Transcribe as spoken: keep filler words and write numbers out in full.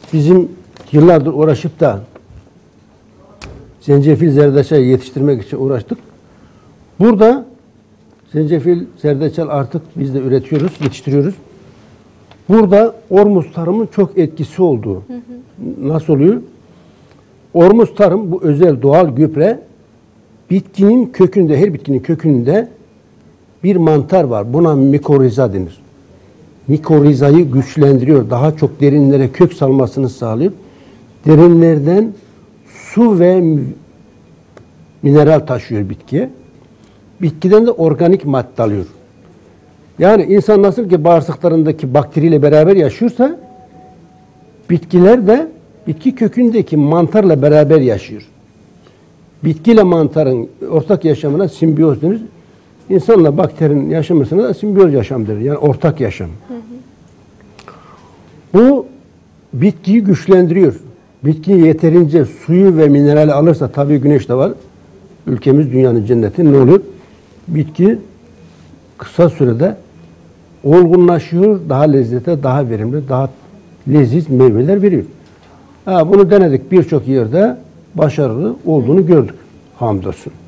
bizim yıllardır uğraşıp da zencefil, zerdeçal yetiştirmek için uğraştık. Burada zencefil, zerdeçal artık biz de üretiyoruz, yetiştiriyoruz. Burada Ormuz tarımın çok etkisi olduğu. Hı hı. Nasıl oluyor? Ormuz tarım bu özel doğal gübre bitkinin kökünde, her bitkinin kökünde bir mantar var. Buna mikoriza denir. Mikorizayı güçlendiriyor. Daha çok derinlere kök salmasını sağlıyor. Derinlerden su ve mineral taşıyor bitkiye. Bitkiden de organik madde alıyor. Yani insan nasıl ki bağırsaklarındaki bakteriyle beraber yaşıyorsa bitkiler de bitki kökündeki mantarla beraber yaşıyor. Bitkiyle mantarın ortak yaşamına simbiyoz denir. İnsanla bakterinin yaşamasına da simbiyoz yaşam denir. Yani ortak yaşam. Hı hı. Bu bitkiyi güçlendiriyor. Bitki yeterince suyu ve minerali alırsa, tabii güneş de var. Ülkemiz dünyanın cenneti, ne olur? Bitki kısa sürede olgunlaşıyor, daha lezzetli, daha verimli, daha leziz meyveler veriyor. Ha, bunu denedik, birçok yerde başarılı olduğunu gördük. Hamdolsun.